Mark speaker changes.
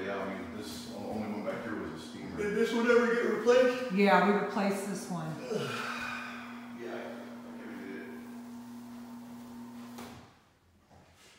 Speaker 1: yeah, I mean, this only one back here was a steamer.
Speaker 2: Did this one ever get replaced?
Speaker 3: Yeah, we replaced this one.